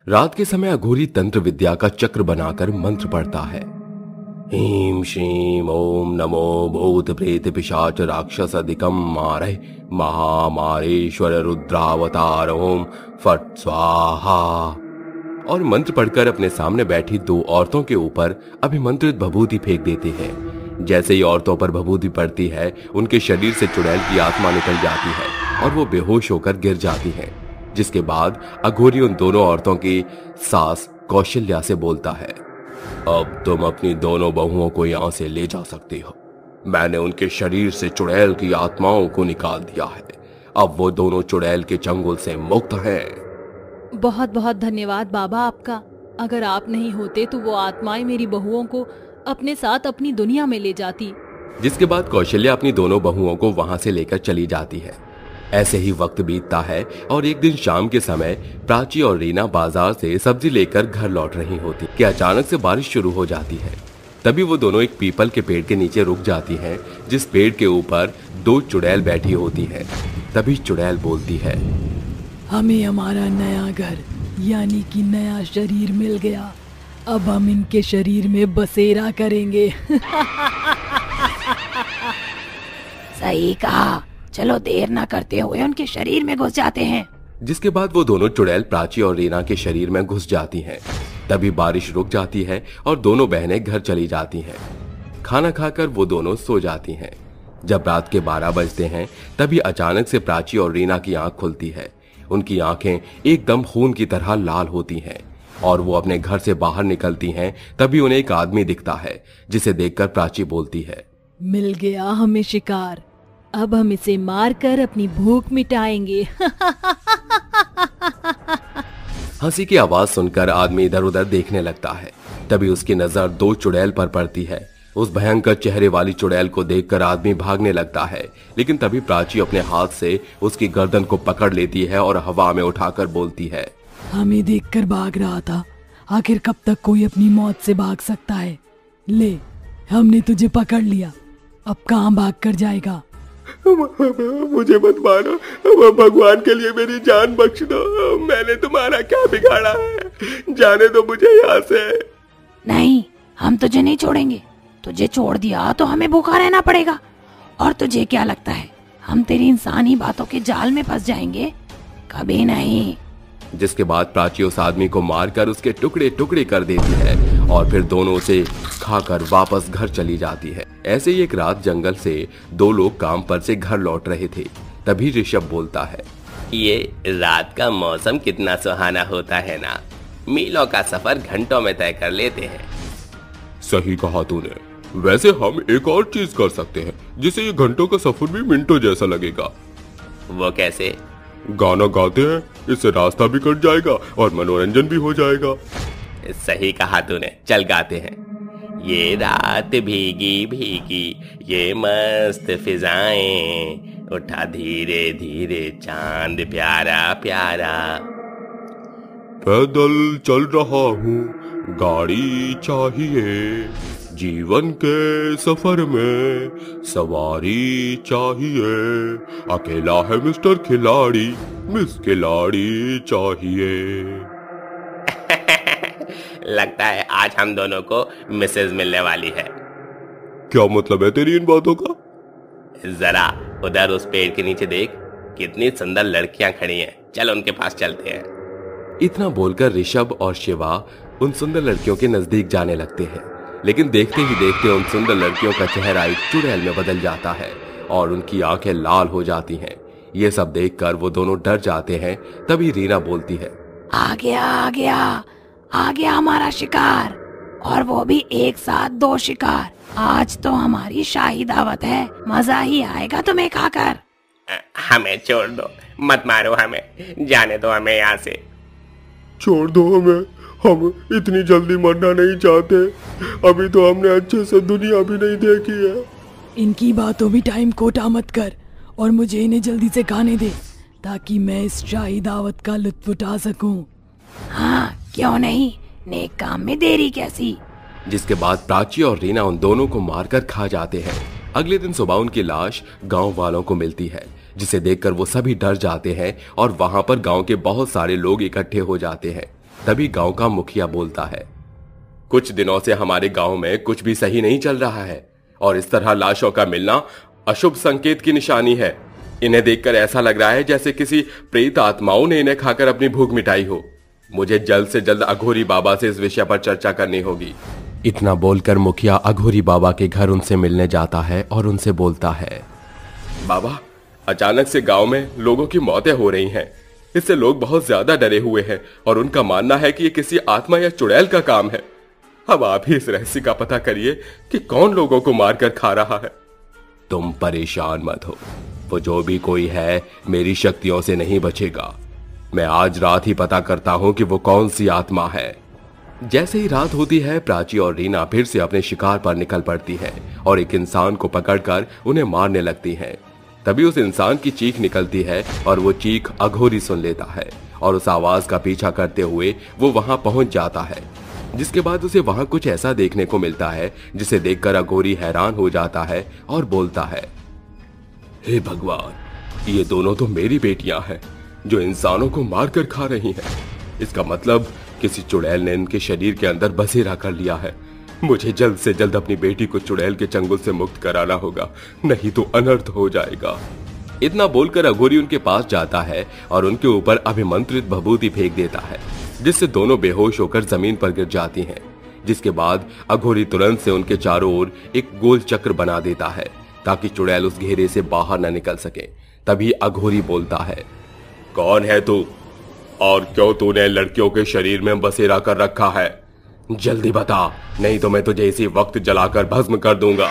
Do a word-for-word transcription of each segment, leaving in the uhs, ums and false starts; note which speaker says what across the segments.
Speaker 1: रात के समय अघोरी तंत्र विद्या का चक्र बनाकर मंत्र पढ़ता है। ह्रीं श्रीं ओम नमो भूत प्रेत पिशाच राक्षस अधिकम मारे महामारेश्वर रुद्रावतार ओम फट स्वाहा। और मंत्र पढ़कर अपने सामने बैठी दो औरतों के ऊपर अभिमंत्रित भभूति फेंक देते हैं। जैसे ही औरतों पर भभूति पड़ती है, उनके शरीर से चुड़ैल की आत्मा निकल जाती है और वो बेहोश होकर गिर जाती हैं। जिसके बाद अघोरी उन दोनों औरतों की सास कौशल्या से बोलता है, अब तुम अपनी दोनों बहुओं को यहां से ले जा सकती हो। मैंने उनके शरीर से चुड़ैल की आत्माओं को निकाल दिया है। अब वो दोनों चुड़ैल के चंगुल से मुक्त हैं।
Speaker 2: बहुत बहुत धन्यवाद बाबा आपका। अगर आप नहीं होते तो वो आत्माएं मेरी बहुओं को अपने साथ अपनी दुनिया में ले जाती।
Speaker 1: जिसके बाद कौशल्या अपनी दोनों बहुओं को वहां से लेकर चली जाती है। ऐसे ही वक्त बीतता है और एक दिन शाम के समय प्राची और रीना बाजार से सब्जी लेकर घर लौट रही होती कि अचानक से बारिश शुरू हो जाती है। तभी वो दोनों एक पीपल के पेड़ के नीचे रुक जाती हैं, जिस पेड़ के ऊपर दो चुड़ैल बैठी होती हैं। तभी चुड़ैल बोलती है,
Speaker 3: हमें हमारा नया घर यानी कि नया शरीर मिल गया। अब हम इनके शरीर में बसेरा करेंगे।
Speaker 4: सही कहा, चलो देर ना करते हुए उनके शरीर में घुस जाते हैं।
Speaker 1: जिसके बाद वो दोनों चुड़ैल प्राची और रीना के शरीर में घुस जाती हैं। तभी बारिश रुक जाती है और दोनों बहनें घर चली जाती हैं। खाना खाकर वो दोनों सो जाती हैं। जब रात के बारह बजते हैं, तभी अचानक से प्राची और रीना की आंख खुलती है। उनकी आंखें एकदम खून की तरह लाल होती हैं और वो अपने घर से बाहर निकलती हैं। तभी उन्हें एक आदमी दिखता है, जिसे देखकर प्राची बोलती है,
Speaker 3: मिल गया हमें शिकार।
Speaker 2: अब हम इसे मारकर अपनी भूख मिटाएंगे।
Speaker 1: हंसी की आवाज सुनकर आदमी इधर उधर देखने लगता है। तभी उसकी नजर दो चुड़ैल पर पड़ती है। उस भयंकर चेहरे वाली चुड़ैल को देखकर आदमी भागने लगता है, लेकिन तभी प्राची अपने हाथ से उसकी गर्दन को पकड़ लेती है और हवा में उठाकर बोलती है,
Speaker 3: हमें देखकर भाग रहा था। आखिर कब तक कोई अपनी मौत से भाग सकता है? ले, हमने तुझे पकड़ लिया। अब कहाँ भाग कर जाएगा?
Speaker 1: मुझे मत मारो, भगवान के लिए मेरी जान बख्श दो। मैंने तुम्हारा क्या बिगाड़ा है? जाने दो मुझे यहाँ से।
Speaker 4: नहीं, हम तुझे नहीं छोड़ेंगे। तुझे छोड़ दिया तो हमें भूखा रहना पड़ेगा। और तुझे क्या लगता है हम तेरी इंसानी बातों के जाल में फंस जाएंगे? कभी नहीं।
Speaker 1: जिसके बाद प्राची उस आदमी को मारकर उसके टुकड़े टुकड़े कर देती है और फिर दोनों उसे खाकर वापस घर चली जाती है। ऐसे ही एक रात जंगल से दो लोग काम पर से घर लौट रहे थे। तभी ऋषभ बोलता है,
Speaker 5: ये रात का मौसम कितना सुहाना होता है ना। मीलों का सफर घंटों में तय कर लेते हैं।
Speaker 1: सही कहा तूने। वैसे हम एक और चीज कर सकते हैं, जिससे ये घंटों का सफर भी मिनटों जैसा लगेगा।
Speaker 5: वो कैसे?
Speaker 1: गाना गाते हैं, इससे रास्ता भी कट जाएगा और मनोरंजन भी हो जाएगा।
Speaker 5: सही कहा तूने, चल गाते हैं। ये रात भीगी भीगी, ये मस्त फिजाएं, उठा धीरे धीरे चांद प्यारा प्यारा।
Speaker 1: पैदल चल रहा हूँ, गाड़ी चाहिए। जीवन के सफर में सवारी चाहिए। अकेला है मिस्टर खिलाड़ी, मिस खिलाड़ी चाहिए।
Speaker 5: लगता है आज हम दोनों को मिसेज मिलने वाली है।
Speaker 1: क्या मतलब है तेरी इन बातों का?
Speaker 5: जरा उधर उस पेड़ के नीचे देख, कितनी सुंदर लड़कियां खड़ी हैं। चल उनके पास चलते हैं।
Speaker 1: इतना बोलकर ऋषभ और शिवा उन सुंदर लड़कियों के नजदीक जाने लगते हैं, लेकिन देखते ही देखते उन सुंदर लड़कियों का चेहरा एक चुड़ैल में बदल जाता है और उनकी आंखें लाल हो जाती हैं। ये सब देखकर वो दोनों डर जाते हैं। तभी रीना बोलती है,
Speaker 4: आ गया आ गया आ गया हमारा शिकार, और वो भी एक साथ दो शिकार। आज तो हमारी शाही दावत है, मजा ही आएगा तुम्हें खाकर।
Speaker 5: हमें छोड़ दो, मत मारो हमें, जाने दो हमें यहाँ से।
Speaker 1: छोड़ दो हमें, हम इतनी जल्दी मरना नहीं चाहते। अभी तो हमने अच्छे से दुनिया भी नहीं देखी है।
Speaker 3: इनकी बातों भी टाइम कोटा मत कर और मुझे इन्हें जल्दी से खाने दे, ताकि मैं इस शाही दावत का लुत्फ उठा सकूं।
Speaker 4: हाँ क्यों नहीं, नेक काम में देरी कैसी।
Speaker 1: जिसके बाद प्राची और रीना उन दोनों को मारकर खा जाते हैं। अगले दिन सुबह उनकी लाश गांव वालों को मिलती है, जिसे देखकर वो सभी डर जाते हैं और वहां पर गांव के बहुत सारे लोग इकट्ठे हो जाते हैं। तभी गांव का मुखिया बोलता है, कुछ दिनों से हमारे गांव में कुछ भी सही नहीं चल रहा है और इस तरह लाशों का मिलना अशुभ संकेत की निशानी है। इन्हें देखकर ऐसा लग रहा है जैसे किसी प्रेत आत्माओं ने इन्हें खाकर अपनी भूख मिटाई हो। मुझे जल्द से जल्द अघोरी बाबा से इस विषय पर चर्चा करनी होगी। इतना बोलकर मुखिया अघोरी बाबा के घर उनसे मिलने जाता है और उनसे बोलता है, बाबा, अचानक से गांव में लोगों की मौतें हो रही हैं। इससे लोग बहुत ज्यादा डरे हुए हैं और उनका मानना है कि ये किसी आत्मा या चुड़ैल का काम है। अब आप ही इस रहस्य का पता करिए कि कौन लोगों को मारकर खा रहा है। तुम परेशान मत हो, वो जो भी कोई है मेरी शक्तियों से नहीं बचेगा। मैं आज रात ही पता करता हूं कि वो कौन सी आत्मा है। जैसे ही रात होती है, प्राची और रीना फिर से अपने शिकार पर निकल पड़ती है और एक इंसान को पकड़कर उन्हें मारने लगती हैं। तभी उस इंसान की चीख निकलती है और वो चीख अघोरी सुन लेता है और उस आवाज का पीछा करते हुए वो वहां पहुंच जाता है, जिसके बाद उसे वहां कुछ ऐसा देखने को मिलता है जिसे देखकर अघोरी हैरान हो जाता है और बोलता है, हे भगवान, ये दोनों तो मेरी बेटियां हैं जो इंसानों को मारकर खा रही हैं। इसका मतलब किसी चुड़ैल ने इनके शरीर के अंदर बसेरा कर लिया है। मुझे जल्द से जल्द अपनी बेटी को चुड़ैल के चंगुल से मुक्त कराना होगा, नहीं तो अनर्थ हो जाएगा। इतना बोलकर अघोरी उनके पास जाता है और उनके ऊपर अभिमंत्रित भभूति फेंक देता है, जिससे दोनों बेहोश होकर जमीन पर गिर जाती हैं। जिसके बाद अघोरी तुरंत से उनके चारों ओर एक गोल चक्र बना देता है ताकि चुड़ैल उस घेरे से बाहर न निकल सके। तभी अघोरी बोलता है, कौन है तू और क्यों तूने लड़कियों के शरीर में बसेरा कर रखा है? जल्दी बता, नहीं तो मैं तुझे इसी वक्त जलाकर भस्म कर दूंगा।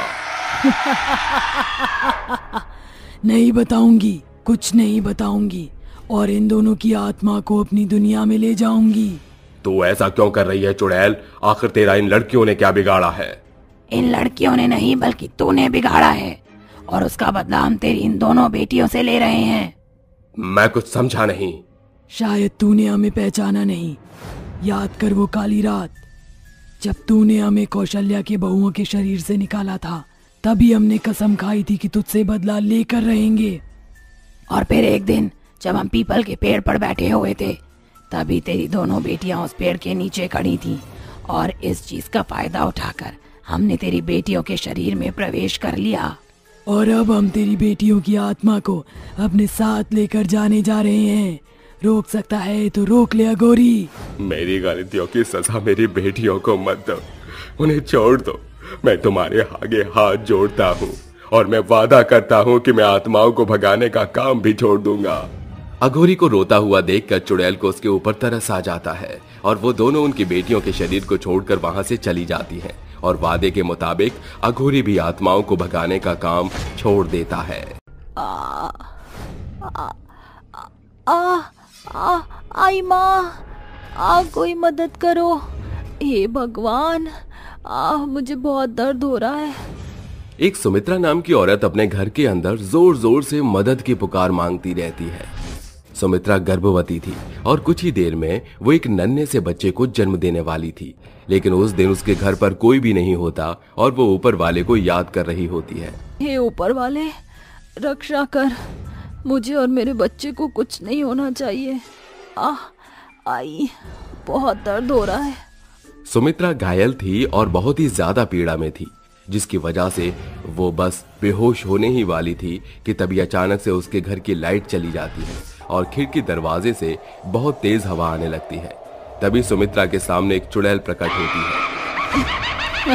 Speaker 3: नहीं बताऊंगी, कुछ नहीं बताऊंगी और इन दोनों की आत्मा को अपनी दुनिया में ले जाऊंगी।
Speaker 1: तू ऐसा क्यों कर रही है चुड़ैल? आखिर तेरा इन लड़कियों ने क्या बिगाड़ा है?
Speaker 4: इन लड़कियों ने नहीं बल्कि तूने बिगाड़ा है और उसका बदला हम तेरी इन दोनों बेटियों से ले रहे हैं।
Speaker 1: मैं कुछ समझा नहीं।
Speaker 3: शायद तूने हमें पहचाना नहीं। याद कर वो काली रात जब तूने हमें कौशल्या के बहुओं के शरीर से निकाला था, तभी हमने कसम खाई थी कि तुझसे बदला लेकर रहेंगे।
Speaker 4: और फिर एक दिन जब हम पीपल के पेड़ पर बैठे हुए थे, तभी तेरी दोनों बेटियां उस पेड़ के नीचे खड़ी थीं और इस चीज का फायदा उठाकर हमने तेरी बेटियों के शरीर में प्रवेश कर लिया।
Speaker 3: और अब हम तेरी बेटियों की आत्मा को अपने साथ लेकर जाने जा रहे हैं। रोक सकता है तो रोक ले अघोरी।
Speaker 1: मेरी गलतियों की सजा मेरी बेटियों को मत दो, उन्हें छोड़ दो। मैं तुम्हारे आगे हाथ जोड़ता हूँ और मैं वादा करता हूँ कि मैं आत्माओं को भगाने का काम भी छोड़ दूंगा। अघोरी को रोता हुआ देखकर चुड़ैल को उसके ऊपर तरस आ जाता है और वो दोनों उनकी बेटियों के शरीर को छोड़कर वहां से चली जाती हैं और वादे के मुताबिक अघोरी भी आत्माओं को भगाने का काम छोड़ देता है।
Speaker 2: आ, आ, आ, आ, आई माँ, आ कोई मदद करो, हे भगवान, आ मुझे बहुत दर्द हो रहा है।
Speaker 1: एक सुमित्रा नाम की औरत अपने घर के अंदर जोर जोर से मदद की पुकार मांगती रहती है। सुमित्रा गर्भवती थी और कुछ ही देर में वो एक नन्हे से बच्चे को जन्म देने वाली थी, लेकिन उस दिन उसके घर पर कोई भी नहीं होता और वो ऊपर वाले को याद कर रही होती है।
Speaker 2: हे ऊपर वाले, रक्षा कर, मुझे और मेरे बच्चे को कुछ नहीं होना चाहिए। आ, आई, बहुत दर्द हो रहा है।
Speaker 1: सुमित्रा घायल थी और बहुत ही ज्यादा पीड़ा में थी, जिसकी वजह से वो बस बेहोश होने ही वाली थी कि तभी अचानक से उसके घर की लाइट चली जाती है और खिड़की दरवाजे से बहुत तेज हवा आने लगती है। तभी सुमित्रा के सामने एक चुड़ैल प्रकट होती है।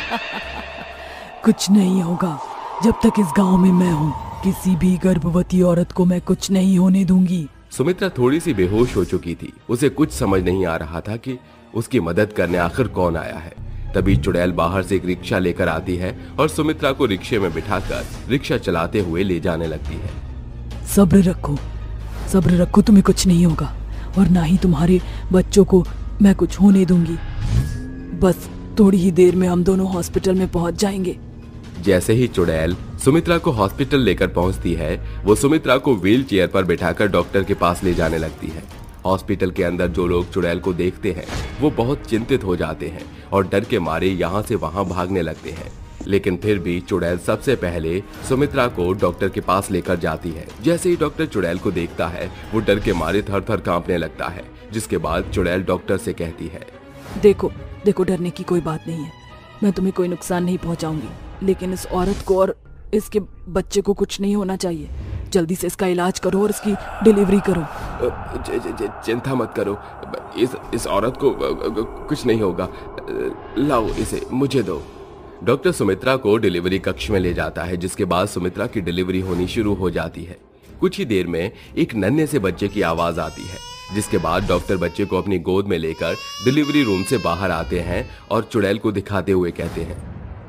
Speaker 3: कुछ नहीं होगा, जब तक इस गांव में मैं हूँ किसी भी गर्भवती औरत को मैं कुछ नहीं होने दूंगी।
Speaker 1: सुमित्रा थोड़ी सी बेहोश हो चुकी थी, उसे कुछ समझ नहीं आ रहा था कि उसकी मदद करने आखिर कौन आया है। तभी चुड़ैल बाहर से एक रिक्शा लेकर आती है और सुमित्रा को रिक्शे में बिठाकर रिक्शा चलाते हुए ले जाने लगती है।
Speaker 3: सब्र रखो, सब्र रखो, तुम्हें कुछ नहीं होगा और ना ही तुम्हारे बच्चों को मैं कुछ होने दूंगी। बस थोड़ी ही देर में हम दोनों हॉस्पिटल में पहुंच जाएंगे।
Speaker 1: जैसे ही चुड़ैल सुमित्रा को हॉस्पिटल लेकर पहुंचती है, वो सुमित्रा को व्हील चेयर पर बिठाकर डॉक्टर के पास ले जाने लगती है। हॉस्पिटल के अंदर जो लोग चुड़ैल को देखते हैं वो बहुत चिंतित हो जाते हैं और डर के मारे यहाँ से वहाँ भागने लगते हैं। लेकिन फिर भी चुड़ैल सबसे पहले सुमित्रा को डॉक्टर के पास लेकर जाती है। जैसे ही डॉक्टर चुड़ैल को देखता है वो डर के मारे थर थर कांपने लगता है। जिसके बाद चुड़ैल डॉक्टर से कहती है,
Speaker 3: देखो देखो डरने की कोई बात नहीं है, मैं तुम्हें कोई नुकसान नहीं पहुंचाऊंगी, लेकिन इस औरत को और इसके बच्चे को कुछ नहीं होना चाहिए। जल्दी से इसका इलाज करो और इसकी डिलीवरी करो।
Speaker 1: ज, ज, ज, चिंता मत करो, इस इस औरत को कुछ नहीं होगा, लाओ इसे मुझे दो। डॉक्टर सुमित्रा को डिलीवरी कक्ष में ले जाता है, जिसके बाद सुमित्रा की डिलीवरी होनी शुरू हो जाती है। कुछ ही देर में एक नन्हे से बच्चे की आवाज आती है, जिसके बाद डॉक्टर बच्चे को अपनी गोद में लेकर डिलीवरी रूम से बाहर आते हैं और चुड़ैल को दिखाते हुए कहते हैं,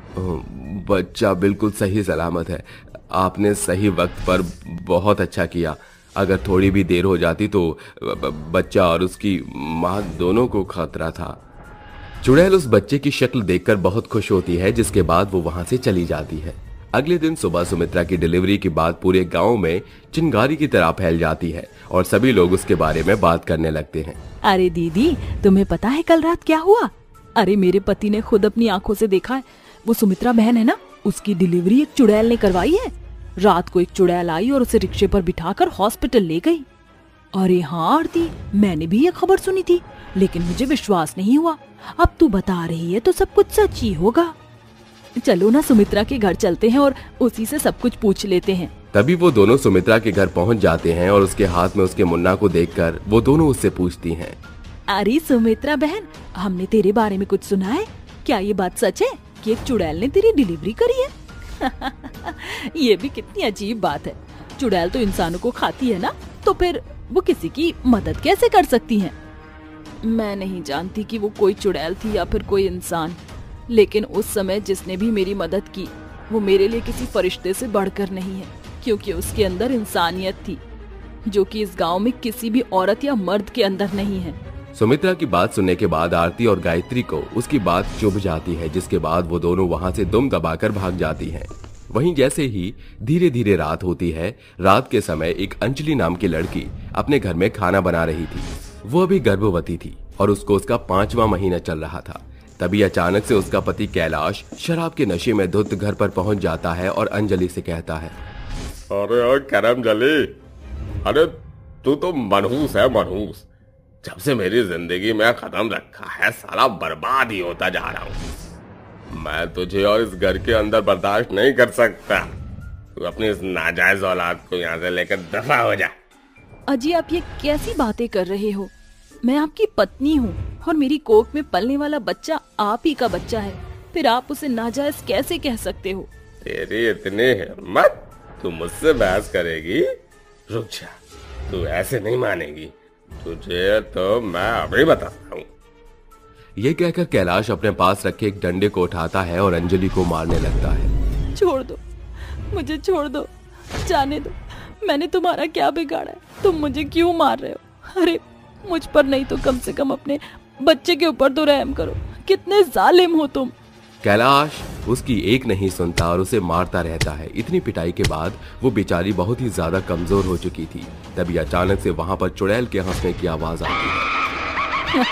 Speaker 1: बच्चा बिल्कुल सही सलामत है, आपने सही वक्त पर बहुत अच्छा किया। अगर थोड़ी भी देर हो जाती तो बच्चा और उसकी माँ दोनों को खतरा था। चुड़ैल उस बच्चे की शक्ल देखकर बहुत खुश होती है, जिसके बाद वो वहां से चली जाती है। अगले दिन सुबह सुमित्रा की डिलीवरी की बात पूरे गांव में चिंगारी की तरह फैल जाती है और सभी लोग उसके बारे में बात करने लगते हैं।
Speaker 2: अरे दीदी, तुम्हें पता है कल रात क्या हुआ? अरे मेरे पति ने खुद अपनी आंखों से देखा है। वो सुमित्रा बहन है ना, उसकी डिलीवरी एक चुड़ैल ने करवाई है। रात को एक चुड़ैल आई और उसे रिक्शे पर बिठाकर हॉस्पिटल ले गई। अरे हाँ आरती, मैंने भी ये खबर सुनी थी, लेकिन मुझे विश्वास नहीं हुआ। अब तू बता रही है तो सब कुछ सच ही होगा। चलो ना सुमित्रा के घर चलते हैं और उसी से सब कुछ पूछ लेते हैं।
Speaker 1: तभी वो दोनों सुमित्रा के घर पहुंच जाते हैं और उसके हाथ में उसके मुन्ना को देखकर वो दोनों उससे पूछती हैं,
Speaker 2: अरे सुमित्रा बहन, हमने तेरे बारे में कुछ सुना है, क्या ये बात सच है कि एक चुड़ैल ने तेरी डिलीवरी करी है? ये भी कितनी अजीब बात है। चुड़ैल तो इंसानों को खाती है ना, तो फिर वो किसी की मदद कैसे कर सकती हैं? मैं नहीं जानती कि वो कोई चुड़ैल थी या फिर कोई इंसान, लेकिन उस समय जिसने भी मेरी मदद की वो मेरे लिए किसी फरिश्ते से बढ़कर नहीं है, क्योंकि उसके अंदर इंसानियत थी, जो कि इस गांव में किसी भी औरत या मर्द के अंदर नहीं है।
Speaker 1: सुमित्रा की बात सुनने के बाद आरती और गायत्री को उसकी बात चुभ जाती है, जिसके बाद वो दोनों वहां से दुम दबाकर भाग जाती हैं। वहीं जैसे ही धीरे धीरे रात होती है, रात के समय एक अंजलि नाम की लड़की अपने घर में खाना बना रही थी। वो अभी गर्भवती थी और उसको उसका पांचवा महीना चल रहा था। तभी अचानक से उसका पति कैलाश शराब के नशे में धुत घर पर पहुंच जाता है और अंजलि से कहता है,
Speaker 5: अरे ओ करमजली, अरे तू तो मनहूस है मनहूस। जब से मेरी जिंदगी में कदम रखा है साला बर्बाद ही होता जा रहा हूँ। मैं तुझे और इस घर के अंदर बर्दाश्त नहीं कर सकता। तू अपनी इस नाजायज औलाद को यहाँ से लेकर दफा हो जा।
Speaker 2: अजी, आप ये कैसी बातें कर रहे हो? मैं आपकी पत्नी हूँ और मेरी कोख में पलने वाला बच्चा आप ही का बच्चा है, फिर आप उसे नाजायज कैसे कह सकते हो?
Speaker 5: तेरी इतनी हिम्मत, तू मुझसे बहस करेगी? रुक जा, तू ऐसे नहीं मानेगी, तुझे तो मैं अभी बताता हूँ।
Speaker 1: ये कहकर कैलाश अपने पास रखे एक डंडे को उठाता है और अंजलि को मारने लगता है।
Speaker 2: छोड़ दो, मुझे छोड़ दो, जाने दो। मैंने तुम्हारा क्या बिगाड़ा है? तुम मुझे क्यों मार रहे हो? अरे मुझ पर नहीं तो कम से कम अपने बच्चे के ऊपर तो रहम करो। कितने जालिम हो तुम।
Speaker 1: कैलाश उसकी एक नहीं सुनता और उसे मारता रहता है। इतनी पिटाई के बाद वो बेचारी बहुत ही ज्यादा कमजोर हो चुकी थी। तभी अचानक से वहां पर चुड़ैल के हंसने की आवाज आती है।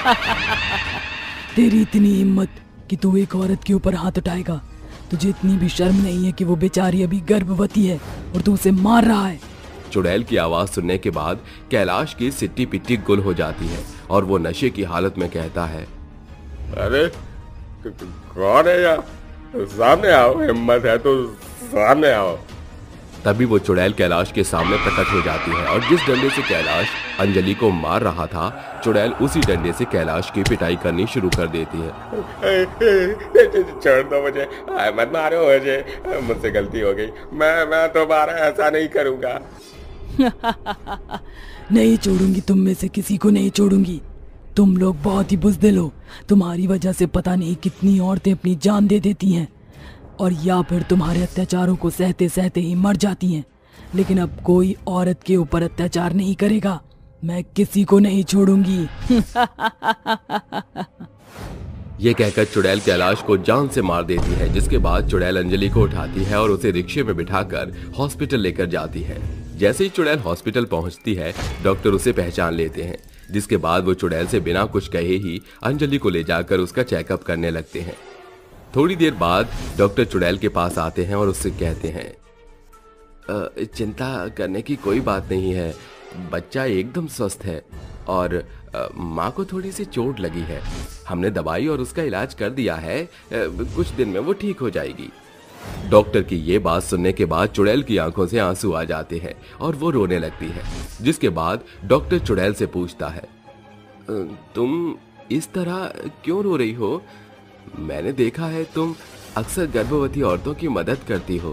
Speaker 3: तेरी इतनी हिम्मत कि तू एक औरत के ऊपर हाथ उठाएगा? तुझे इतनी भी शर्म नहीं है कि वो बेचारी अभी गर्भवती है और तू उसे मार रहा है?
Speaker 1: चुड़ैल की आवाज सुनने के बाद कैलाश की सिट्टी पिट्टी गुल हो जाती है और वो नशे की हालत में कहता है,
Speaker 5: अरे कौन है यार? सामने आओ, हिम्मत है तो सामने आओ।
Speaker 1: तभी वो चुड़ैल कैलाश के सामने प्रकट हो जाती है और जिस डंडे से कैलाश अंजलि को मार रहा था, चुड़ैल उसी डंडे से कैलाश की पिटाई करनी शुरू कर देती है।
Speaker 5: छोड़ दो मुझे, मत मारो मुझे, मुझसे गलती हो गई, मैं मैं दोबारा ऐसा नहीं करूंगा।
Speaker 3: नहीं छोड़ूंगी, तुम में से किसी को नहीं छोड़ूंगी। तुम लोग बहुत ही बुज़दिल हो। तुम्हारी वजह से पता नहीं कितनी औरतें अपनी जान दे देती हैं और या फिर तुम्हारे अत्याचारों को सहते सहते ही मर जाती हैं। लेकिन अब कोई औरत के ऊपर अत्याचार नहीं करेगा। मैं किसी को नहीं छोड़ूंगी।
Speaker 1: ये कहकर चुड़ैल कैलाश को जान से मार देती है, जिसके बाद चुड़ैल अंजलि को उठाती है और उसे रिक्शे में बिठाकर हॉस्पिटल लेकर जाती है। जैसे ही चुड़ैल हॉस्पिटल पहुंचती है, डॉक्टर उसे पहचान लेते हैं, जिसके बाद वो चुड़ैल से बिना कुछ कहे ही अंजलि को ले जाकर उसका चेकअप करने लगते हैं। थोड़ी देर बाद डॉक्टर चुड़ैल के पास आते हैं और उससे कहते हैं, चिंता करने की कोई बात नहीं है, बच्चा एकदम स्वस्थ है और माँ को थोड़ी सी चोट लगी है। हमने दवाई और उसका इलाज कर दिया है, कुछ दिन में वो ठीक हो जाएगी। डॉक्टर की ये बात सुनने के बाद चुड़ैल की आंखों से आंसू आ जाते हैं और वो रोने लगती है। जिसके बाद डॉक्टर चुड़ैल से पूछता है, तुम इस तरह क्यों रो रही हो? मैंने देखा है तुम अक्सर गर्भवती औरतों की मदद करती हो।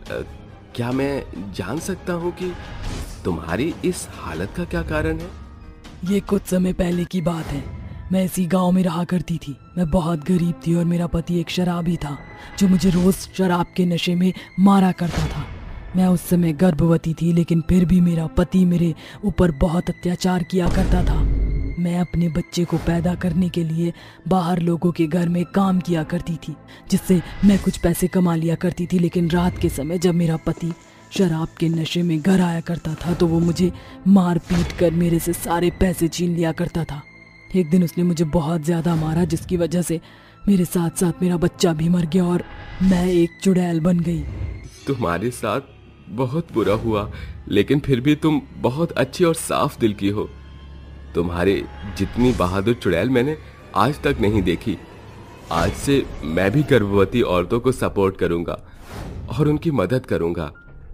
Speaker 1: क्या मैं जान सकता हूँ कि तुम्हारी इस हालत का क्या कारण है?
Speaker 3: ये कुछ समय पहले की बात है। मैं इसी गांव में रहा करती थी। मैं बहुत गरीब थी और मेरा पति एक शराबी था जो मुझे रोज शराब के नशे में मारा करता था। मैं उस समय गर्भवती थी, लेकिन फिर भी मेरा पति मेरे ऊपर बहुत अत्याचार किया करता था। मैं अपने बच्चे को पैदा करने के लिए बाहर लोगों के घर में काम किया करती थी, जिससे मैं कुछ पैसे कमा लिया करती थी। लेकिन रात के समय जब मेरा पति शराब के नशे में घर आया करता था तो वो मुझे मार पीट कर मेरे से सारे पैसे छीन लिया करता था। एक दिन उसने मुझे बहुत ज़्यादा मारा, जिसकी वजह से मेरे साथ साथ मेरा बच्चा भी मर गया और मैं एक चुड़ैल बन गई।
Speaker 1: तुम्हारे साथ बहुत बुरा हुआ, लेकिन फिर भी तुम बहुत अच्छी और साफ दिल की हो। तुम्हारे जितनी बहादुर चुड़ैल मैंने आज तक नहीं देखी। आज से मैं भी गर्भवती औरतों को सपोर्ट करूंगा और उनकी मदद करूंगा।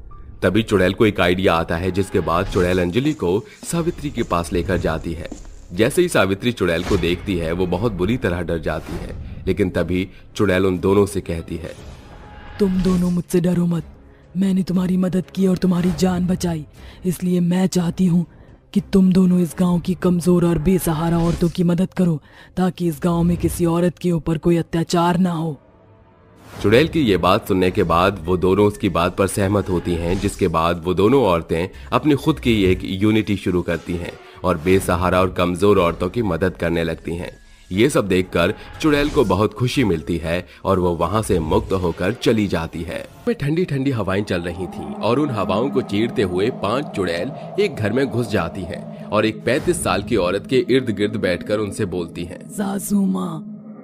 Speaker 1: तभी चुड़ैल को एक आइडिया आता है, जिसके बाद चुड़ैल अंजलि को सावित्री के पास लेकर जाती है। जैसे ही सावित्री चुड़ैल को देखती है वो बहुत बुरी तरह डर जाती है, लेकिन तभी चुड़ैल उन दोनों से कहती है,
Speaker 3: तुम दोनों मुझसे डरो मत। मैंने तुम्हारी मदद की और तुम्हारी जान बचाई, इसलिए मैं चाहती हूँ कि तुम दोनों इस गांव की कमजोर और बेसहारा औरतों की मदद करो, ताकि इस गांव में किसी औरत के ऊपर कोई अत्याचार ना हो।
Speaker 1: चुड़ैल की ये बात सुनने के बाद वो दोनों उसकी बात पर सहमत होती हैं, जिसके बाद वो दोनों औरतें अपनी खुद की एक यूनिटी शुरू करती हैं और बेसहारा और कमजोर औरतों की मदद करने लगती हैं। ये सब देखकर चुड़ैल को बहुत खुशी मिलती है और वो वहां से मुक्त होकर चली जाती है। ठंडी ठंडी हवाएं चल रही थी और उन हवाओं को चीरते हुए पांच चुड़ैल एक घर में घुस जाती हैं और एक पैंतीस साल की औरत के इर्द गिर्द बैठकर उनसे बोलती हैं,
Speaker 3: सासू माँ,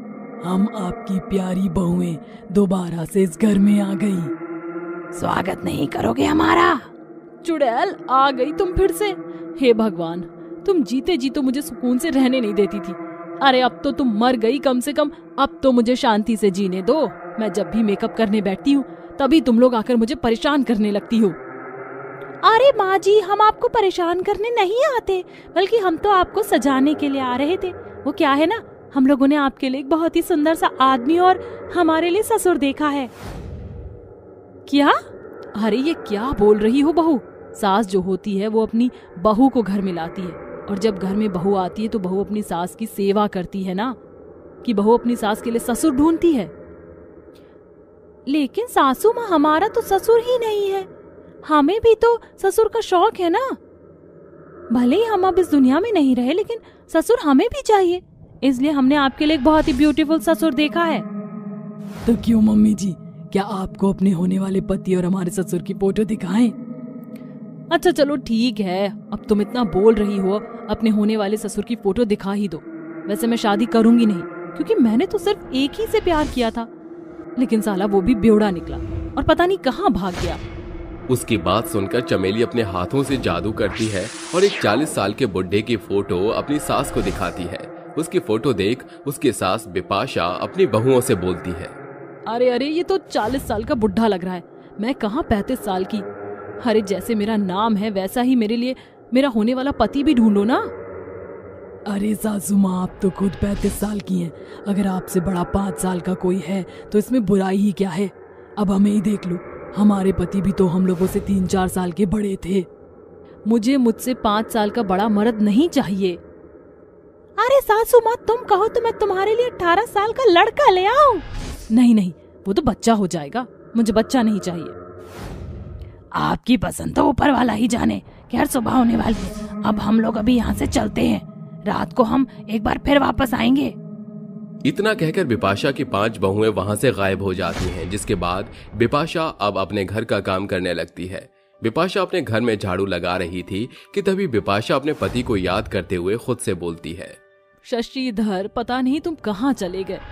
Speaker 3: हम आपकी प्यारी बहुएं दोबारा से इस घर में आ गई।
Speaker 4: स्वागत नहीं करोगे हमारा?
Speaker 2: चुड़ैल आ गई तुम फिर से? हे भगवान, तुम जीते जी तो मुझे सुकून से रहने नहीं देती थी। अरे अब तो तुम मर गई, कम से कम अब तो मुझे शांति से जीने दो। मैं जब भी मेकअप करने बैठती हूँ तभी तुम लोग आकर मुझे परेशान करने लगती हो।
Speaker 6: अरे माँ जी, हम आपको परेशान करने नहीं आते, बल्कि हम तो आपको सजाने के लिए आ रहे थे। वो क्या है ना, हम लोगों ने आपके लिए एक बहुत ही सुंदर सा आदमी और हमारे लिए ससुर देखा है।
Speaker 2: क्या? अरे ये क्या बोल रही हो बहू? सास जो होती है वो अपनी बहू को घर में लाती है, और जब घर में बहू आती है तो बहू अपनी सास की सेवा करती है ना, कि बहू अपनी सास के लिए ससुर ढूंढती है।
Speaker 6: लेकिन सासू माँ, हमारा तो ससुर ही नहीं है। हमें भी तो ससुर का शौक है ना। भले ही हम अब इस दुनिया में नहीं रहे, लेकिन ससुर हमें भी चाहिए। इसलिए हमने आपके लिए एक बहुत ही ब्यूटीफुल ससुर देखा है।
Speaker 3: तो क्यों मम्मी जी, क्या आपको अपने होने वाले पति और हमारे ससुर की फोटो दिखाएं?
Speaker 2: अच्छा चलो ठीक है, अब तुम इतना बोल रही हो, अपने होने वाले ससुर की फोटो दिखा ही दो। वैसे मैं शादी करूंगी नहीं, क्योंकि मैंने तो सिर्फ एक ही से प्यार किया था, लेकिन साला वो भी बेवड़ा निकला और पता नहीं कहाँ भाग गया।
Speaker 1: उसकी बात सुनकर चमेली अपने हाथों से जादू करती है और एक चालीस साल के बुढ़े की फोटो अपनी सास को दिखाती है। उसकी फोटो देख उसकी सास बिपाशा अपनी बहुओं से बोलती है,
Speaker 2: अरे अरे ये तो चालीस साल का बुढ़ा लग रहा है, मैं कहाँ पैंतीस साल की। अरे जैसे मेरा नाम है वैसा ही मेरे लिए मेरा होने वाला पति भी ढूंढो ना।
Speaker 3: अरे सासू माँ, आप तो खुद पैंतीस साल की हैं। अगर आपसे बड़ा पाँच साल का कोई है तो इसमें बुराई ही क्या है। अब हमें ही देख लो, हमारे पति भी तो हम लोगों से तीन चार साल के बड़े थे।
Speaker 2: मुझे मुझसे पाँच साल का बड़ा मर्द नहीं चाहिए।
Speaker 6: अरे सासू माँ, तुम कहो तो मैं तुम्हारे लिए अठारह साल का लड़का ले आऊं?
Speaker 2: नहीं नहीं, वो तो बच्चा हो जाएगा, मुझे बच्चा नहीं चाहिए।
Speaker 4: आपकी पसंद तो ऊपर वाला ही जाने। खैर सुबह होने वाली है, अब हम लोग अभी यहाँ से चलते हैं। रात को हम एक बार फिर वापस आएंगे।
Speaker 1: इतना कहकर बिपाशा की पांच बहुएं वहां से गायब हो जाती हैं, जिसके बाद बिपाशा अब अपने घर का काम करने लगती है। बिपाशा अपने घर में झाड़ू लगा रही थी कि तभी बिपाशा अपने पति को याद करते हुए खुद से बोलती है,
Speaker 2: शशिधर, पता नहीं तुम कहाँ चले गए।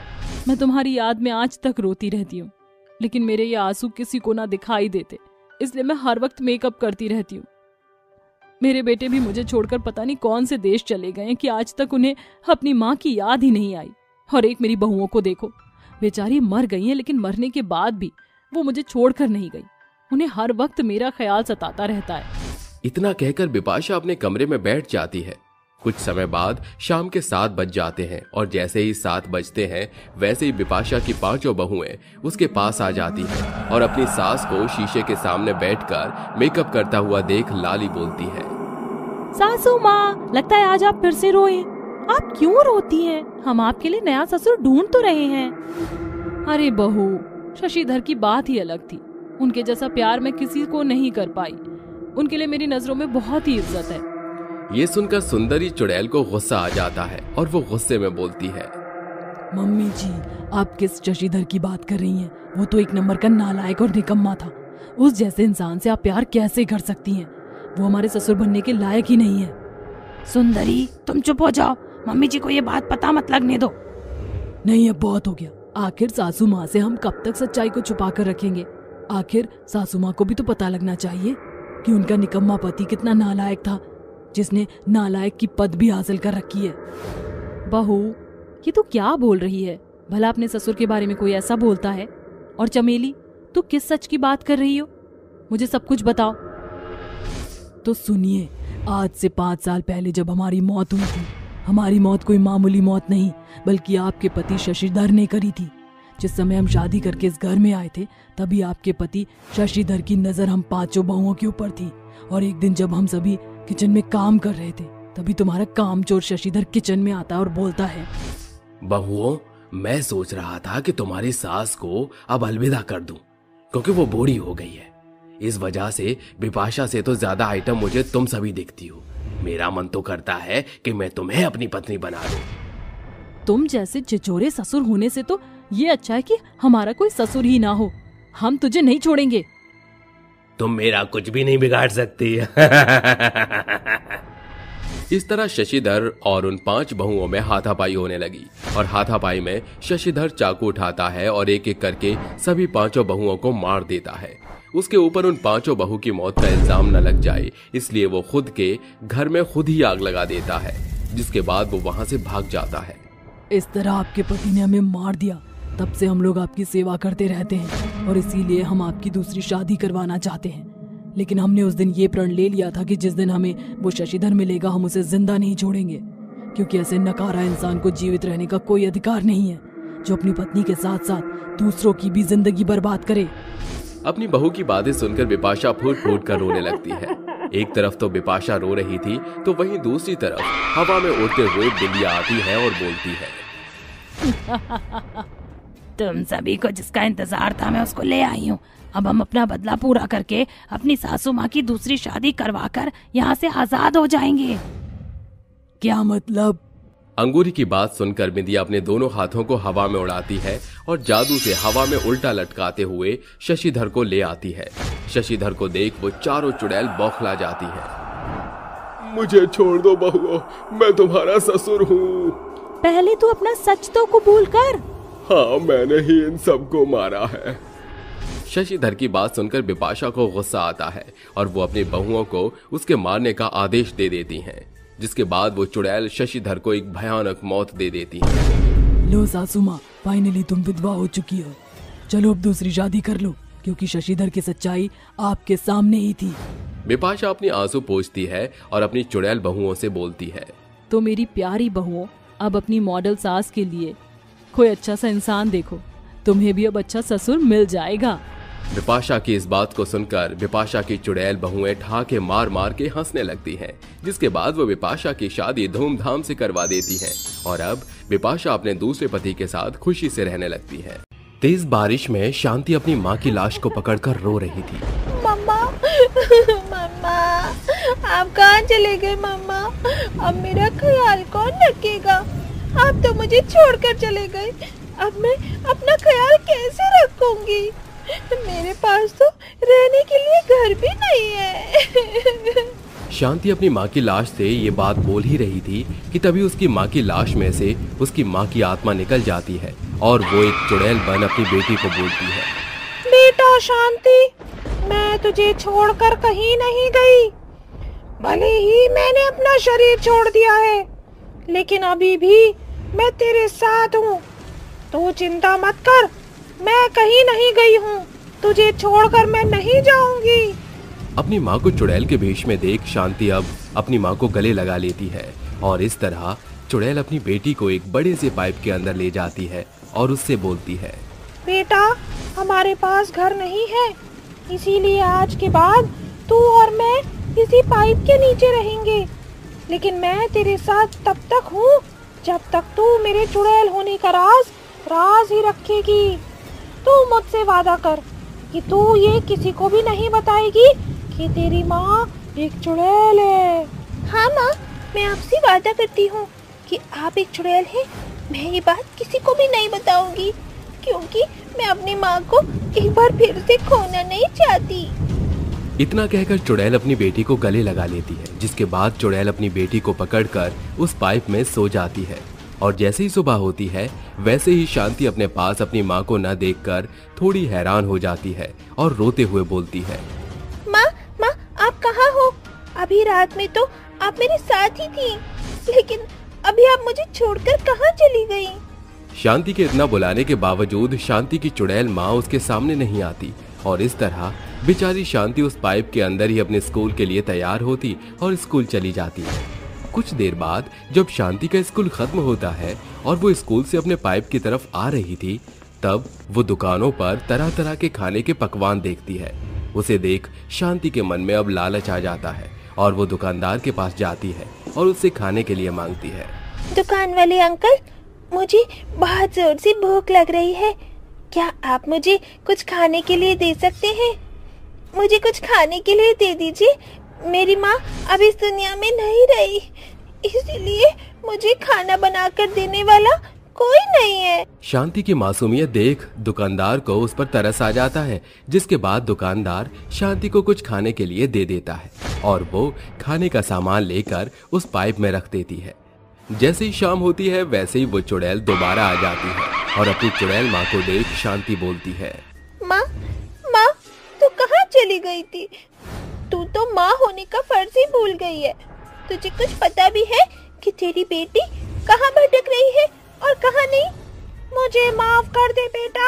Speaker 6: मैं तुम्हारी याद में आज तक रोती रहती हूँ, लेकिन मेरे ये आंसू किसी को ना दिखाई देते, इसलिए मैं हर वक्त मेकअप करती रहती हूँ। मेरे बेटे भी मुझे छोड़कर पता नहीं कौन से देश चले गए हैं कि आज तक उन्हें अपनी माँ की याद ही नहीं आई। और एक मेरी बहुओं को देखो, बेचारी मर गई हैं, लेकिन मरने के बाद भी वो मुझे छोड़कर नहीं गई। उन्हें हर वक्त मेरा ख्याल सताता रहता है।
Speaker 1: इतना कहकर बिपाशा अपने कमरे में बैठ जाती है। कुछ समय बाद शाम के सात बज जाते हैं और जैसे ही सात बजते हैं वैसे ही बिपाशा की पांचों बहुएं उसके पास आ जाती हैं और अपनी सास को शीशे के सामने बैठकर मेकअप करता हुआ देख लाली बोलती है,
Speaker 6: सासू माँ, लगता है आज आप फिर से रोए। आप क्यों रोती हैं? हम आपके लिए नया ससुर ढूंढ तो रहे हैं। अरे बहू, शशिधर की बात ही अलग थी। उनके जैसा प्यार मैं किसी को नहीं कर पाई। उनके लिए मेरी नजरों में बहुत ही इज्जत है।
Speaker 1: ये सुनकर सुंदरी चुड़ैल को गुस्सा आ जाता है और वो गुस्से में बोलती है,
Speaker 3: मम्मी जी, आप किस शशिधर की बात कर रही हैं? वो तो एक नंबर का नालायक और निकम्मा था। उस जैसे इंसान से आप प्यार कैसे कर सकती हैं? वो हमारे ससुर बनने के लायक ही नहीं है।
Speaker 4: सुंदरी, तुम चुप हो जाओ। मम्मी जी को ये बात पता मत लगने दो।
Speaker 3: नहीं, अब बहुत हो गया। आखिर सासू माँ से हम कब तक सच्चाई को छुपा कर रखेंगे? आखिर सासू माँ को भी तो पता लगना चाहिए कि उनका निकम्मा पति कितना नालायक था, जिसने नालायक की पद भी हासिल कर रखी है।
Speaker 6: बहू, ये तो क्या बोल रही है? भला अपने ससुर के बारे में कोई ऐसा बोलता है? और चमेली, तू किस सच की बात कर रही हो? मुझे सब कुछ बताओ।
Speaker 3: तो सुनिए, आज से पाँच साल पहले जब हमारी मौत हुई थी, हमारी मौत कोई मामूली मौत नहीं बल्कि आपके पति शशिधर ने करी थी। जिस समय हम शादी करके इस घर में आए थे तभी आपके पति शशिधर की नजर हम पांचों बहुओं के ऊपर थी। और एक दिन जब हम सभी किचन में काम कर रहे थे तभी तुम्हारा कामचोर शशिधर किचन में आता और बोलता है,
Speaker 1: बहुओं, मैं सोच रहा था कि तुम्हारी सास को अब अलविदा कर दूं, क्योंकि वो बूढ़ी हो गई है। इस वजह से बिपाशा से तो ज्यादा आइटम मुझे तुम सभी दिखती हो। मेरा मन तो करता है कि मैं तुम्हें अपनी पत्नी बना दूं।
Speaker 6: तुम जैसे चिचोरे ससुर होने से तो ये अच्छा है कि हमारा कोई ससुर ही ना हो। हम तुझे नहीं छोड़ेंगे।
Speaker 5: तुम मेरा कुछ भी नहीं बिगाड़ सकती।
Speaker 1: इस तरह शशिधर और उन पांच बहुओं में हाथापाई होने लगी और हाथापाई में शशिधर चाकू उठाता है और एक एक करके सभी पांचों बहुओं को मार देता है। उसके ऊपर उन पांचों बहू की मौत का इल्जाम न लग जाए, इसलिए वो खुद के घर में खुद ही आग लगा देता है, जिसके बाद वो वहां से भाग जाता है।
Speaker 3: इस तरह आपके पति ने हमें मार दिया। तब से हम लोग आपकी सेवा करते रहते हैं और इसीलिए हम आपकी दूसरी शादी करवाना चाहते हैं। लेकिन हमने उस दिन ये प्रण ले लिया था कि जिस दिन हमें वो शशिधर मिलेगा हम उसे जिंदा नहीं छोड़ेंगे, क्योंकि ऐसे नकारा इंसान को जीवित रहने का कोई अधिकार नहीं है जो अपनी पत्नी के साथ साथ दूसरों की भी जिंदगी बर्बाद करे।
Speaker 1: अपनी बहू की बातें सुनकर बिपाशा फूट फूट कर रोने लगती है। एक तरफ तो बिपाशा रो रही थी तो वहीं दूसरी तरफ हवा में उड़ते हुए बिल्लियां आती है और बोलती है,
Speaker 4: तुम सभी को जिसका इंतजार था मैं उसको ले आई हूँ। अब हम अपना बदला पूरा करके अपनी सासू माँ की दूसरी शादी करवाकर यहाँ से आजाद हो जाएंगे।
Speaker 3: क्या मतलब?
Speaker 1: अंगूरी की बात सुनकर बिंदिया अपने दोनों हाथों को हवा में उड़ाती है और जादू से हवा में उल्टा लटकाते हुए शशिधर को ले आती है। शशिधर को देख वो चारों चुड़ैल बौखला जाती है।
Speaker 7: मुझे छोड़ दो बहुओं, मैं तुम्हारा ससुर हूँ।
Speaker 6: पहले तू अपना सच तो कबूल कर।
Speaker 7: हाँ, मैंने ही इन सबको मारा है।
Speaker 1: शशिधर की बात सुनकर बिपाशा को गुस्सा आता है और वो अपनी बहुओं को उसके मारने का आदेश दे देती हैं, जिसके बाद वो चुड़ैल शशिधर को एक भयानक मौत दे देती है।
Speaker 3: लो सासू माँ, फाइनली तुम विधवा हो चुकी हो। चलो अब दूसरी शादी कर लो, क्योंकि शशिधर की सच्चाई आपके सामने ही थी।
Speaker 1: बिपाशा अपनी आंसू पोंछती है और अपनी चुड़ैल बहुओं से बोलती है,
Speaker 6: तो मेरी प्यारी बहुओं, अब अपनी मॉडल सास के लिए कोई अच्छा सा इंसान देखो, तुम्हें भी अब अच्छा ससुर मिल जाएगा।
Speaker 1: बिपाशा की इस बात को सुनकर बिपाशा की चुड़ैल बहुएं ठहाके मार मार के हंसने लगती हैं, जिसके बाद वो बिपाशा की शादी धूमधाम से करवा देती हैं और अब बिपाशा अपने दूसरे पति के साथ खुशी से रहने लगती है। तेज बारिश में शांति अपनी माँ की लाश को पकड़कर रो रही थी।
Speaker 2: मम्मा, मम्मा, आप कहाँ चले गए मम्मा? अब मेरा ख्याल कौन रखेगा? आप तो मुझे छोड़कर चले गए। अब मैं अपना ख्याल कैसे रखूंगी? मेरे पास तो रहने के लिए घर भी नहीं है।
Speaker 1: शांति अपनी माँ की लाश से ये बात बोल ही रही थी कि तभी उसकी माँ की लाश में से उसकी माँ की आत्मा निकल जाती है और वो एक चुड़ैल बन अपनी बेटी को बोलती है,
Speaker 4: बेटा शांति, मैं तुझे छोड़कर कहीं नहीं गई। भले ही मैंने अपना शरीर छोड़ दिया है, लेकिन अभी भी मैं तेरे साथ हूँ। तू चिंता मत कर, मैं कहीं नहीं गई हूँ, तुझे छोड़कर मैं नहीं जाऊंगी।
Speaker 1: अपनी माँ को चुड़ैल के वेश में देख शांति अब अपनी माँ को गले लगा लेती है और इस तरह चुड़ैल अपनी बेटी को एक बड़े से पाइप के अंदर ले जाती है और उससे बोलती है,
Speaker 4: बेटा हमारे पास घर नहीं है, इसीलिए आज के बाद तू और मैं इसी पाइप के नीचे रहेंगे। लेकिन मैं तेरे साथ तब तक हूँ जब तक तू मेरे चुड़ैल होने का राज राज ही रखेगी। तू मुझसे वादा कर कि तू ये किसी को भी नहीं बताएगी कि तेरी माँ एक चुड़ैल है। हाँ माँ, मैं आपसे वादा करती हूँ कि आप एक चुड़ैल हैं। मैं ये बात किसी को भी नहीं बताऊंगी, क्योंकि मैं अपनी माँ को एक बार फिर से खोना नहीं चाहती।
Speaker 1: इतना कहकर चुड़ैल अपनी बेटी को गले लगा लेती है, जिसके बाद चुड़ैल अपनी बेटी को पकड़कर उस पाइप में सो जाती है। और जैसे ही सुबह होती है वैसे ही शांति अपने पास अपनी माँ को न देखकर थोड़ी हैरान हो जाती है और रोते हुए बोलती है,
Speaker 4: माँ माँ आप कहाँ हो? अभी रात में तो आप मेरे साथ ही थी, लेकिन अभी आप मुझे छोड़कर कहाँ चली गई?
Speaker 1: शांति के इतना बुलाने के बावजूद शांति की चुड़ैल माँ उसके सामने नहीं आती और इस तरह बेचारी शांति उस पाइप के अंदर ही अपने स्कूल के लिए तैयार होती और स्कूल चली जाती है। कुछ देर बाद जब शांति का स्कूल खत्म होता है और वो स्कूल से अपने पाइप की तरफ आ रही थी, तब वो दुकानों पर तरह तरह के खाने के पकवान देखती है। उसे देख शांति के मन में अब लालच आ जाता है और वो दुकानदार के पास जाती है और उससे खाने के लिए मांगती है।
Speaker 4: दुकान वाले अंकल, मुझे बहुत जोर से भूख लग रही है, क्या आप मुझे कुछ खाने के लिए दे सकते हैं? मुझे कुछ खाने के लिए दे दीजिए, मेरी माँ अब इस दुनिया में नहीं रही, इसलिए मुझे खाना बनाकर देने वाला कोई नहीं है।
Speaker 1: शांति की मासूमियत देख दुकानदार को उस पर तरस आ जाता है, जिसके बाद दुकानदार शांति को कुछ खाने के लिए दे देता है और वो खाने का सामान लेकर उस पाइप में रख देती है। जैसे ही शाम होती है वैसे ही वो चुड़ैल दोबारा आ जाती है और अपनी चुड़ैल माँ को देख शांति बोलती है,
Speaker 4: माँ माँ तू कहाँ चली गई थी? तू तो माँ होने का फर्ज ही भूल गई है। तुझे कुछ पता भी है कि तेरी बेटी कहाँ भटक रही है और कहाँ नहीं? मुझे माफ कर दे बेटा,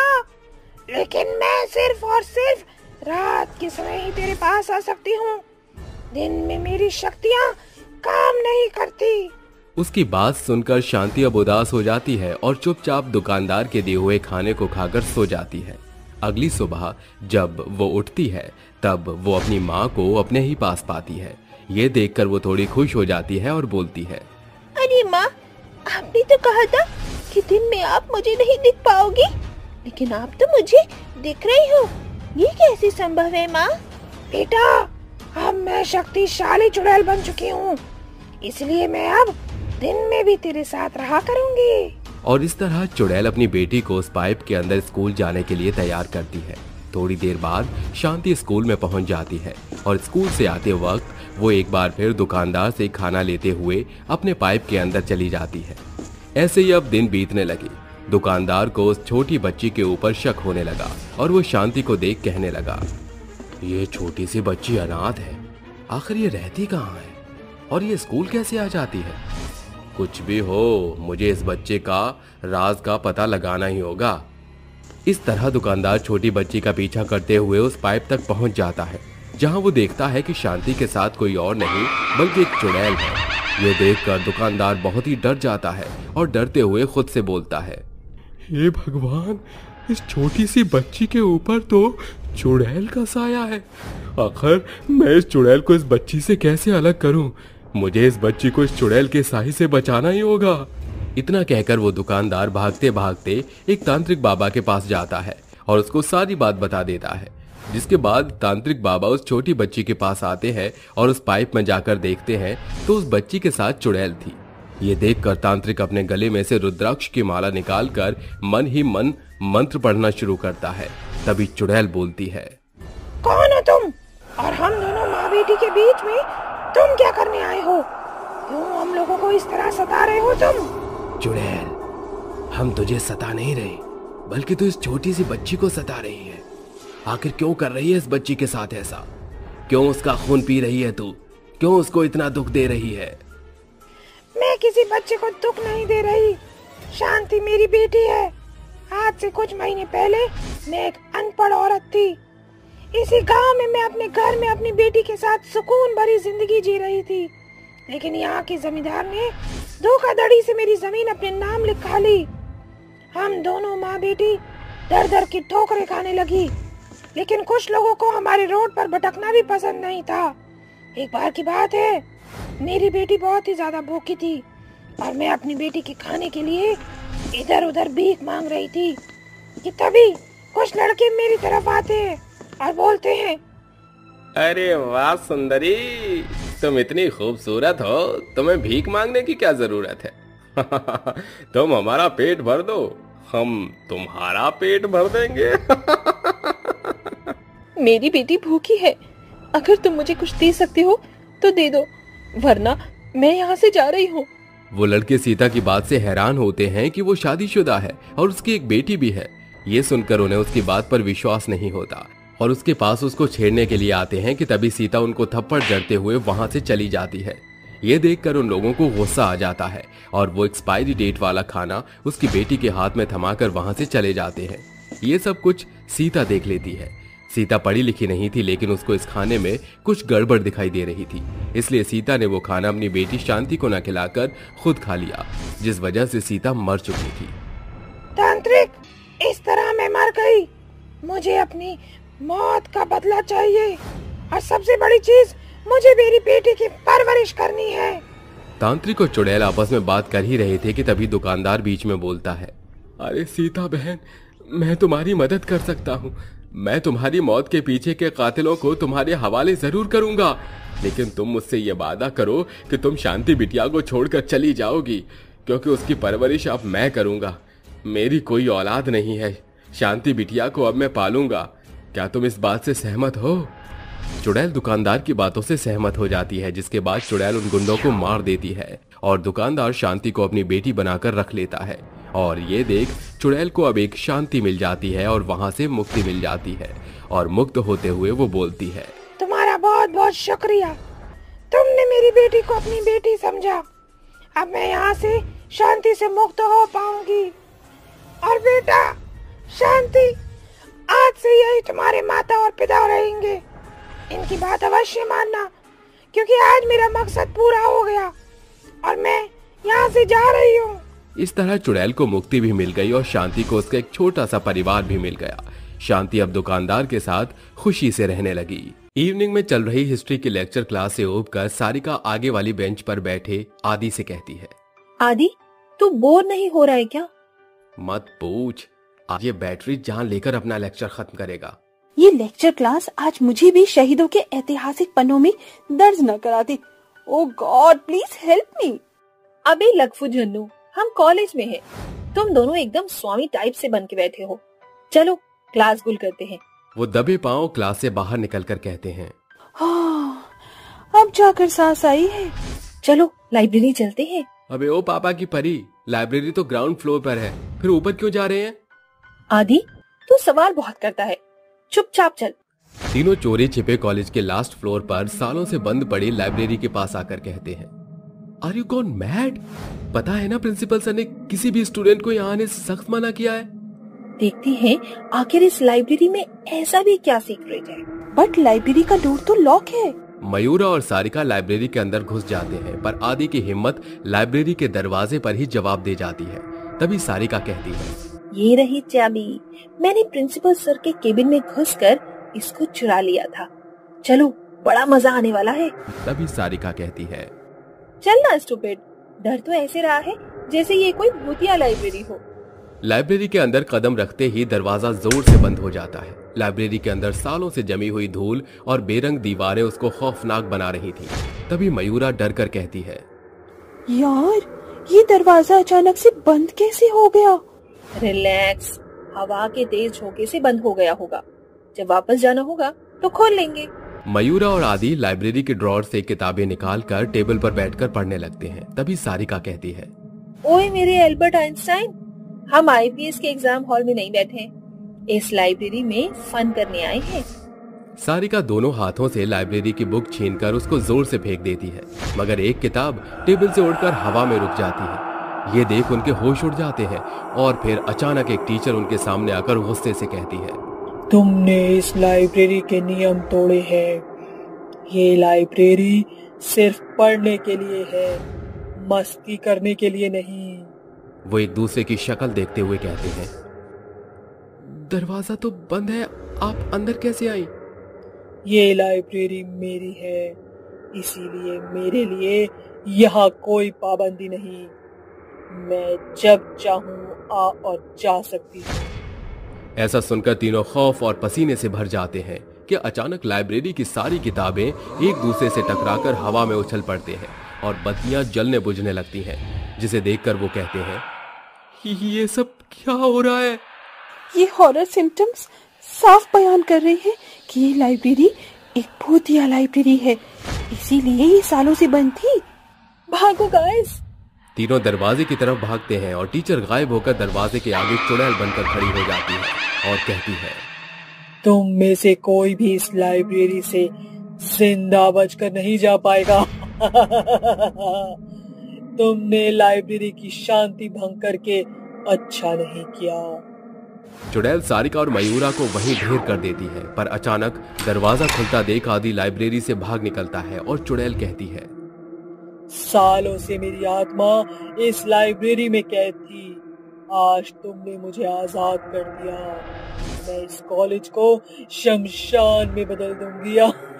Speaker 4: लेकिन मैं सिर्फ और सिर्फ रात के समय ही तेरे पास आ सकती हूँ। दिन में मेरी शक्तियाँ काम नहीं करती।
Speaker 1: उसकी बात सुनकर शांति अब उदास हो जाती है और चुपचाप दुकानदार के दिए हुए खाने को खाकर सो जाती है। अगली सुबह जब वो उठती है तब वो अपनी माँ को अपने ही पास पाती है। ये देखकर वो थोड़ी खुश हो जाती है और बोलती है,
Speaker 4: अरे माँ, आपने तो कहा था कि दिन में आप मुझे नहीं दिख पाओगी, लेकिन आप तो मुझे दिख रही हो। ये कैसे संभव है माँ? बेटा, अब मैं शक्तिशाली चुड़ैल बन चुकी हूँ, इसलिए मैं अब दिन में भी तेरे साथ रहा करूँगी।
Speaker 1: और इस तरह चुड़ैल अपनी बेटी को उस पाइप के अंदर स्कूल जाने के लिए तैयार करती है। थोड़ी देर बाद शांति स्कूल में पहुंच जाती है और स्कूल से आते वक्त वो एक बार फिर दुकानदार से खाना लेते हुए अपने पाइप के अंदर चली जाती है। ऐसे ही अब दिन बीतने लगे। दुकानदार को उस छोटी बच्ची के ऊपर शक होने लगा और वो शांति को देख कहने लगा, ये छोटी सी बच्ची अनाथ है, आखिर ये रहती कहाँ है और ये स्कूल कैसे आ जाती है? कुछ भी हो, मुझे इस बच्चे का राज का पता लगाना ही होगा। इस तरह दुकानदार छोटी बच्ची का पीछा करते हुए उस पाइप तक पहुंच जाता है, जहां वो देखता है कि शांति के साथ कोई और नहीं बल्कि एक चुड़ैल है। ये देखकर दुकानदार बहुत ही डर जाता है और डरते हुए खुद से बोलता है,
Speaker 7: हे भगवान, इस छोटी सी बच्ची के ऊपर तो चुड़ैल का साया है। आखिर मैं इस चुड़ैल को इस बच्ची से कैसे अलग करूं? मुझे इस बच्ची को इस चुड़ैल के साए से बचाना ही होगा।
Speaker 1: इतना कहकर वो दुकानदार भागते भागते एक तांत्रिक बाबा के पास जाता है और उसको सारी बात बता देता है। जिसके बाद तांत्रिक बाबा उस छोटी बच्ची के पास आते हैं और उस पाइप में जाकर देखते हैं तो उस बच्ची के साथ चुड़ैल थी। ये देखकर तांत्रिक अपने गले में से रुद्राक्ष की माला निकालकर मन ही मन मंत्र पढ़ना शुरू करता है। तभी चुड़ैल बोलती है,
Speaker 4: कौन हो तुम और हम दोनों माँ बेटी के बीच में तुम क्या करने आए हो? क्यों हम लोगों को इस तरह सता रहे हो तुम?
Speaker 1: चुड़ैल, हम तुझे सता नहीं रहे, बल्कि तू इस छोटी सी बच्ची को सता रही है। आखिर क्यों कर रही है इस बच्ची के साथ ऐसा? क्यों उसका खून पी रही है तू? क्यों उसको इतना दुख दे रही है?
Speaker 8: मैं किसी बच्चे को दुख नहीं दे रही। शांति मेरी बेटी है। आज से कुछ महीने पहले मैं एक अनपढ़ औरत थी। इसी गांव में मैं अपने घर में अपनी बेटी के साथ सुकून भरी जिंदगी जी रही थी, लेकिन यहाँ के जमींदार ने धोखाधड़ी से मेरी जमीन अपने नाम लिखा ली। हम दोनों माँ बेटी दर दर की ठोकरें खाने लगी, लेकिन कुछ लोगों को हमारे रोड पर भटकना भी पसंद नहीं था। एक बार की बात है, मेरी बेटी बहुत ही ज्यादा भूखी थी और मैं अपनी बेटी के खाने के लिए इधर उधर भीख मांग रही थी कि तभी कुछ लड़के मेरी तरफ आते हैं और बोलते हैं,
Speaker 5: अरे वाह सुंदरी, तुम इतनी खूबसूरत हो, तुम्हें भीख मांगने की क्या जरूरत है? तुम हमारा पेट भर दो, हम तुम्हारा पेट भर देंगे।
Speaker 9: मेरी बेटी भूखी है, अगर तुम मुझे कुछ दे सकते हो तो दे दो, वरना मैं यहाँ से जा रही हूँ।
Speaker 1: वो लड़के सीता की बात से हैरान होते हैं कि वो शादीशुदा है और उसकी एक बेटी भी है। ये सुनकर उन्हें उसकी बात पर विश्वास नहीं होता और उसके पास उसको छेड़ने के लिए आते हैं कि तभी सीता उनको थप्पड़ जड़ते हुए वहां से चली जाती है। ये देखकर उन लोगों को गुस्सा आ जाता है और वो एक्सपायरी डेट वाला खाना उसकी बेटी के हाथ में थमाकर वहां से चले जाते हैं। ये सब कुछ सीता देख लेती है। सीता पढ़ी लिखी नहीं थी, लेकिन उसको इस खाने में कुछ गड़बड़ दिखाई दे रही थी, इसलिए सीता ने वो खाना अपनी बेटी शांति को न खिलाकर खुद खा लिया, जिस वजह से सीता मर चुकी थी।
Speaker 8: तांत्रिक, इस तरह मैं मर गई। मुझे अपनी मौत का बदला चाहिए और सबसे बड़ी चीज, मुझे मेरी बेटी की परवरिश करनी है।
Speaker 1: तांत्रिक और चुड़ैल आपस में बात कर ही रहे थे कि तभी दुकानदार बीच में बोलता है,
Speaker 7: अरे सीता बहन, मैं तुम्हारी मदद कर सकता हूँ। मैं तुम्हारी मौत के पीछे के कातिलों को तुम्हारे हवाले जरूर करूंगा, लेकिन तुम मुझसे ये वादा करो कि तुम शांति बिटिया को छोड़कर चली जाओगी, क्योंकि उसकी परवरिश अब मैं करूंगा। मेरी कोई औलाद नहीं है, शांति बिटिया को अब मैं पालूंगा। क्या तुम इस बात से सहमत हो?
Speaker 1: चुड़ैल दुकानदार की बातों से सहमत हो जाती है, जिसके बाद चुड़ैल उन गुंडों को मार देती है और दुकानदार शांति को अपनी बेटी बनाकर रख लेता है। और ये देख चुड़ैल को अब एक शांति मिल जाती है और वहां से मुक्ति मिल जाती है और मुक्त होते हुए वो बोलती है,
Speaker 8: तुम्हारा बहुत बहुत शुक्रिया, तुमने मेरी बेटी को अपनी बेटी समझा। अब मैं यहाँ से शांति से मुक्त हो पाऊंगी। और बेटा शांति, आज से यही तुम्हारे माता और पिता रहेंगे। इनकी बात अवश्य मानना, क्योंकि आज मेरा मकसद पूरा हो गया और मैं यहाँ से जा रही हूँ।
Speaker 1: इस तरह चुड़ैल को मुक्ति भी मिल गई और शांति को उसका एक छोटा सा परिवार भी मिल गया। शांति अब दुकानदार के साथ खुशी से रहने लगी। इवनिंग में चल रही हिस्ट्री की लेक्चर क्लास से उबकर सारिका आगे वाली बेंच पर बैठे आदि से कहती है,
Speaker 9: आदि, तू बोर नहीं हो रहा है क्या?
Speaker 1: मत पूछ, आज ये बैटरी जान लेकर अपना लेक्चर खत्म करेगा।
Speaker 9: ये लेक्चर क्लास आज मुझे भी शहीदों के ऐतिहासिक पन्नों में दर्ज न करा दे। Oh God, please help me. अबे लकफू झन्नू, हम कॉलेज में हैं। तुम दोनों एकदम स्वामी टाइप से बन के बैठे हो। चलो क्लास गुल करते हैं।
Speaker 1: वो दबे पांव क्लास से बाहर निकलकर कहते हैं,
Speaker 9: हाँ, अब जाकर सांस आई है। चलो लाइब्रेरी चलते हैं।
Speaker 1: अबे ओ पापा की परी, लाइब्रेरी तो ग्राउंड फ्लोर पर है, फिर ऊपर क्यों जा रहे हैं?
Speaker 9: आदि, तू सवाल बहुत करता है, चुपचाप चल।
Speaker 1: तीनों चोरी छिपे कॉलेज के लास्ट फ्लोर पर सालों से बंद पड़ी लाइब्रेरी के पास आकर कहते हैं, आर यू गॉन मैड? पता है ना प्रिंसिपल सर ने किसी भी स्टूडेंट को यहाँ आने से सख्त मना किया है।
Speaker 9: देखते हैं आखिर इस लाइब्रेरी में ऐसा भी क्या सीक्रेट है। बट लाइब्रेरी का डोर तो लॉक है।
Speaker 1: मयूरा और सारिका लाइब्रेरी के अंदर घुस जाते हैं, पर आदि की हिम्मत लाइब्रेरी के दरवाजे पर ही जवाब दे जाती है। तभी सारिका कहती है,
Speaker 9: ये रही चाबी, मैंने प्रिंसिपल सर के केबिन में घुसकर इसको चुरा लिया था। चलो, बड़ा मजा आने वाला है।
Speaker 1: तभी सारिका कहती है,
Speaker 9: चलना स्टूपिड, डर तो ऐसे रहा है जैसे ये कोई भूतिया लाइब्रेरी हो।
Speaker 1: लाइब्रेरी के अंदर कदम रखते ही दरवाजा जोर से बंद हो जाता है। लाइब्रेरी के अंदर सालों से जमी हुई धूल और बेरंग दीवारें उसको खौफनाक बना रही थी। तभी मयूरा डर कर कहती है,
Speaker 9: यार, ये दरवाजा अचानक से बंद कैसे हो गया? रिलैक्स, हवा के तेज झोंके से बंद हो गया होगा। जब वापस जाना होगा तो खोल लेंगे।
Speaker 1: मयूरा और आदि लाइब्रेरी के ड्रॉर से किताबें निकालकर टेबल पर बैठकर पढ़ने लगते हैं। तभी सारिका कहती है,
Speaker 9: ओए मेरे एल्बर्ट आइंस्टाइन, हम आईपीएस के एग्जाम हॉल में नहीं बैठे, इस लाइब्रेरी में फन करने आए हैं।
Speaker 1: सारिका दोनों हाथों से लाइब्रेरी की बुक छीनकर उसको जोर से फेंक देती है, मगर एक किताब टेबल से उड़कर हवा में रुक जाती है। ये देख उनके होश उड़ जाते हैं और फिर अचानक एक टीचर उनके सामने आकर गुस्से से कहती है,
Speaker 3: तुमने इस लाइब्रेरी के नियम तोड़े हैं। ये लाइब्रेरी सिर्फ पढ़ने के लिए है, मस्ती करने के लिए नहीं।
Speaker 1: वो एक दूसरे की शक्ल देखते हुए कहते हैं, दरवाजा तो बंद है, आप अंदर कैसे आई?
Speaker 3: ये लाइब्रेरी मेरी है, इसीलिए मेरे लिए यहाँ कोई पाबंदी नहीं। मैं जब चाहूँ आ और जा सकती हूँ।
Speaker 1: ऐसा सुनकर तीनों खौफ और पसीने से भर जाते हैं कि अचानक लाइब्रेरी की सारी किताबें एक दूसरे से टकराकर हवा में उछल पड़ते हैं और बत्तियां जलने बुझने लगती हैं, जिसे देखकर वो कहते हैं,
Speaker 7: ये सब क्या हो रहा है?
Speaker 9: ये हॉरर सिम्टम्स साफ बयान कर रहे हैं कि ये लाइब्रेरी एक भूतिया लाइब्रेरी है, इसीलिए ये सालों से बंद थी। भागो गाइस।
Speaker 1: तीनों दरवाजे की तरफ भागते हैं और टीचर गायब होकर दरवाजे के आगे चुड़ैल बनकर खड़ी हो जाती है और कहती है,
Speaker 3: तुम में से कोई भी इस लाइब्रेरी से जिंदा बचकर नहीं जा पाएगा। तुमने लाइब्रेरी की शांति भंग करके अच्छा नहीं किया।
Speaker 1: चुड़ैल सारिका और मयूरा को वहीं ढेर कर देती है, पर अचानक दरवाजा खुलता देख आदि लाइब्रेरी से भाग निकलता है और चुड़ैल कहती है,
Speaker 3: सालों से मेरी आत्मा इस लाइब्रेरी में कैद थी, आज तुमने मुझे आजाद कर दिया। मैं इस कॉलेज को शमशान में बदल दूंगी।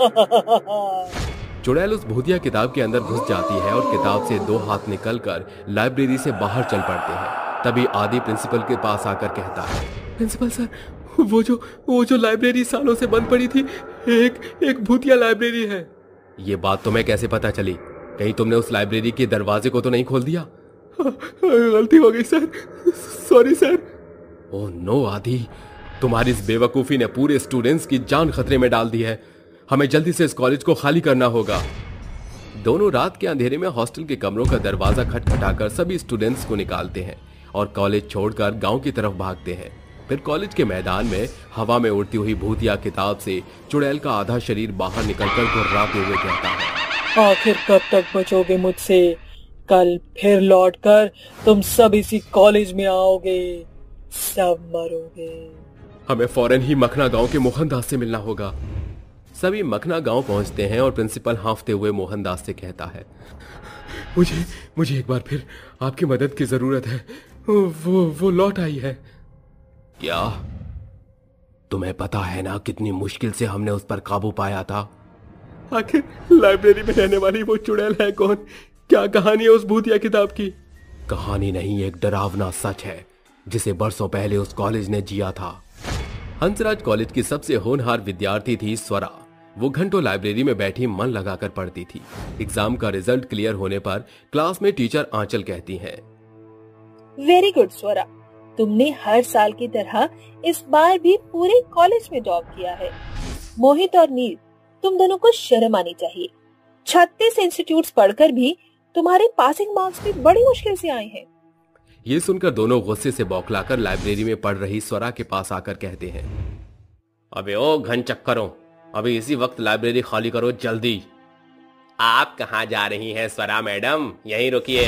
Speaker 1: चुड़ैल उस भूतिया किताब के अंदर घुस जाती है और किताब से दो हाथ निकलकर लाइब्रेरी से बाहर चल पड़ते हैं। तभी आदि प्रिंसिपल के पास आकर कहता है,
Speaker 7: प्रिंसिपल सर, वो जो वो जो लाइब्रेरी सालों से बंद पड़ी थी, एक एक भूतिया लाइब्रेरी है।
Speaker 1: ये बात तुम्हें कैसे पता चली? कहीं तुमने उस लाइब्रेरी के दरवाजे को तो नहीं खोल दिया?
Speaker 7: गलती हो गई sir, sorry sir.
Speaker 1: Oh no Aadi, तुम्हारी इस बेवकूफी ने पूरे स्टूडेंट्स की जान खतरे में डाल दी है। हमें जल्दी से इस कॉलेज को खाली करना होगा। दोनों रात के अंधेरे में हॉस्टल के कमरों का दरवाजा खटखटाकर सभी स्टूडेंट्स को निकालते हैं और कॉलेज छोड़कर गांव की तरफ भागते हैं। फिर कॉलेज के मैदान में हवा में उड़ती हुई भूतिया किताब से चुड़ैल का आधा शरीर बाहर निकलकर घुर्राते हुए कहता है,
Speaker 3: आखिर कब तक बचोगे मुझसे? कल फिर लौटकर तुम सब इसी कॉलेज में आओगे, सब मरोगे।
Speaker 1: हमें फौरन ही मखना गांव के मोहनदास से मिलना होगा। सभी मखना गांव पहुंचते हैं और प्रिंसिपल हांफते हुए मोहनदास से कहता है,
Speaker 7: मुझे मुझे एक बार फिर आपकी मदद की जरूरत है। वो वो लौट आई है।
Speaker 1: क्या? तुम्हें पता है ना कितनी मुश्किल से हमने उस पर काबू पाया था?
Speaker 7: आखिर लाइब्रेरी में रहने वाली वो चुड़ैल है कौन? क्या कहानी है उस भूतिया किताब की?
Speaker 1: कहानी नहीं, एक डरावना सच है जिसे बरसों पहले उस कॉलेज ने जिया था। हंसराज कॉलेज की सबसे होनहार विद्यार्थी थी स्वरा। वो घंटों लाइब्रेरी में बैठी मन लगाकर पढ़ती थी। एग्जाम का रिजल्ट क्लियर होने पर क्लास में टीचर आंचल कहती हैं,
Speaker 9: वेरी गुड स्वरा, तुमने हर साल की तरह इस बार भी पूरे कॉलेज में टॉप किया है। मोहित और नील, तुम दोनों को शर्म आनी चाहिए। छत्तीस इंस्टीट्यूट्स पढ़कर भी तुम्हारे पासिंग मार्क्स भी बड़ी मुश्किल से आए हैं।
Speaker 1: ये सुनकर दोनों गुस्से से बौखलाकर लाइब्रेरी में पढ़ रही स्वरा के पास आकर कहते हैं, अबे ओ घन चक्करों, अभी इसी वक्त लाइब्रेरी खाली करो जल्दी।
Speaker 5: आप कहाँ जा रही हैं स्वरा मैडम? यहीं रुकिए।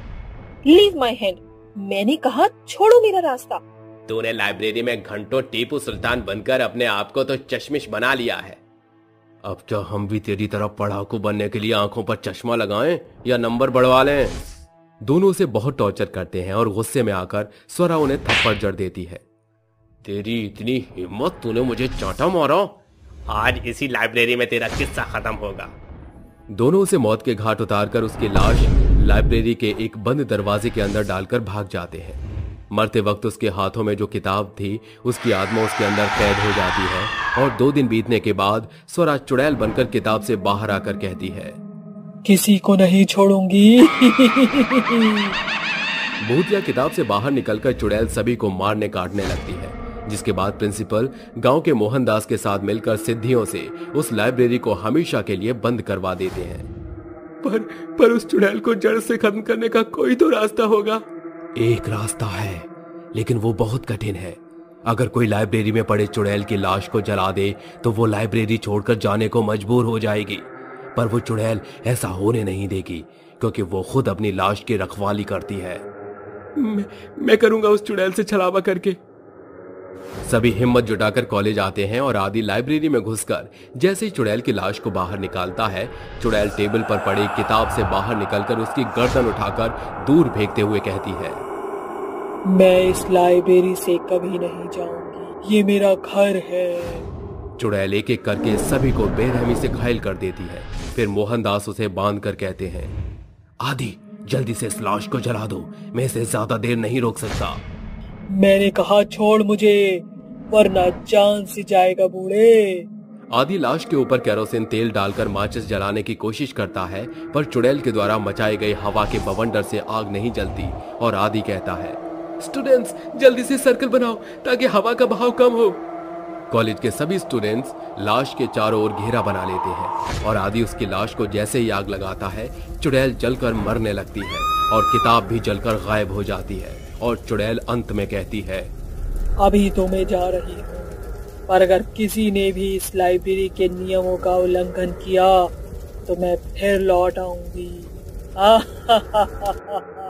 Speaker 9: लीव माई हैंड, मैंने कहा छोड़ो मेरा रास्ता।
Speaker 5: तूने लाइब्रेरी में घंटों टीपू सुल्तान बनकर अपने आप को तो चश्मिश बना लिया है।
Speaker 1: अब क्या हम भी तेरी तरह पढ़ाकू बनने के लिए आंखों पर चश्मा लगाएं या नंबर बढ़वा लें? दोनों से बहुत टॉर्चर करते हैं और गुस्से में आकर स्वरा उन्हें थप्पड़ जड़ देती है।
Speaker 5: तेरी इतनी हिम्मत, तूने मुझे चांटा मारा। आज इसी लाइब्रेरी में तेरा किस्सा खत्म होगा।
Speaker 1: दोनों उसे मौत के घाट उतारकर उसकी लाश लाइब्रेरी के एक बंद दरवाजे के अंदर डालकर भाग जाते हैं। मरते वक्त उसके हाथों में जो किताब थी, उसकी आत्मा उसके अंदर कैद हो जाती है और दो दिन बीतने के बाद स्वरा चुड़ैल बनकर किताब से बाहर आकर कहती है,
Speaker 3: किसी को नहीं छोड़ूंगी।
Speaker 1: भूतिया किताब से बाहर निकलकर चुड़ैल सभी को मारने काटने लगती है, जिसके बाद प्रिंसिपल गांव के मोहनदास के साथ मिलकर सिद्धियों से उस लाइब्रेरी को हमेशा के लिए बंद करवा देते हैं।
Speaker 7: पर पर उस चुड़ैल को जड़ से खत्म करने का कोई तो रास्ता होगा।
Speaker 1: एक रास्ता है, लेकिन वो बहुत कठिन है। अगर कोई लाइब्रेरी में पड़े चुड़ैल की लाश को जला दे तो वो लाइब्रेरी छोड़कर जाने को मजबूर हो जाएगी, पर वो चुड़ैल ऐसा होने नहीं देगी क्योंकि वो खुद अपनी लाश की रखवाली करती है।
Speaker 7: मैं, मैं करूंगा उस चुड़ैल से छलावा करके।
Speaker 1: सभी हिम्मत जुटाकर कॉलेज आते हैं और आदि लाइब्रेरी में घुसकर जैसे ही चुड़ैल की लाश को बाहर निकालता है, चुड़ैल टेबल पर पड़ी किताब से बाहर निकलकर उसकी गर्दन उठाकर दूर फेंकते हुए कहती है,
Speaker 3: मैं इस लाइब्रेरी से कभी नहीं जाऊंगी, ये मेरा घर है।
Speaker 1: चुड़ैल एक एक करके सभी को बेरहमी से घायल कर देती है। फिर मोहनदास उसे बांध कर कहते हैं, आदि जल्दी से इस लाश को जला दो, मैं इसे ज्यादा देर नहीं रोक सकता।
Speaker 3: मैंने कहा छोड़ मुझे, वरना जान से जाएगा बूढ़े।
Speaker 1: आदि लाश के ऊपर केरोसिन तेल डालकर माचिस जलाने की कोशिश करता है, पर चुड़ैल के द्वारा मचाई गई हवा के बवंडर से आग नहीं जलती और आदि कहता है,
Speaker 7: स्टूडेंट्स जल्दी से सर्कल बनाओ ताकि हवा का बहाव कम हो।
Speaker 1: कॉलेज के सभी स्टूडेंट्स लाश के चारों ओर घेरा बना लेते हैं और आदि उसकी लाश को जैसे ही आग लगाता है, चुड़ैल जलकर मरने लगती है और किताब भी जलकर गायब हो जाती है। और चुड़ैल अंत में कहती है,
Speaker 3: अभी तो मैं जा रही हूँ, पर अगर किसी ने भी इस लाइब्रेरी के नियमों का उल्लंघन किया तो मैं फिर लौट आऊंगी।